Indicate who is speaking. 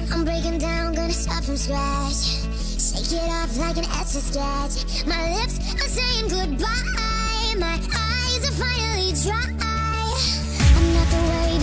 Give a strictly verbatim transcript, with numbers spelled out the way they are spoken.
Speaker 1: I'm breaking down, gonna start from scratch. Shake it off like an etch a sketch. My lips are saying goodbye. My eyes are finally dry. I'm not the way